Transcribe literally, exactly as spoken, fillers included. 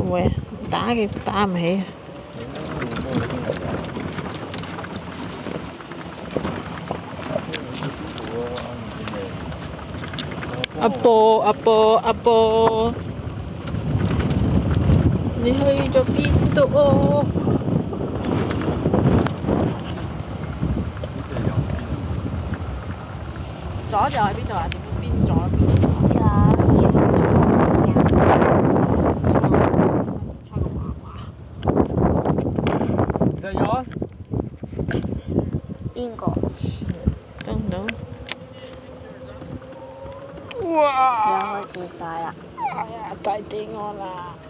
唔會？打嘅打唔起。阿波阿波阿波，你去咗邊度？左就喺邊度啊？邊左邊右？ 左右左右。 差個媽媽。 Is that yours? 邊個？ 等等。 又哇！ 開始晒啦！ 哎呀，大啲我啦〜